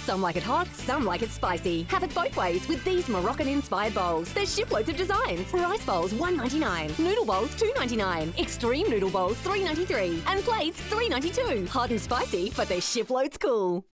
Some like it hot, some like it spicy. Have it both ways with these Moroccan-inspired bowls. There's shiploads of designs. Rice bowls, $1.99. Noodle bowls, $2.99. Extreme noodle bowls, $3.93. And plates, $3.92. Hot and spicy, but they're shiploads cool.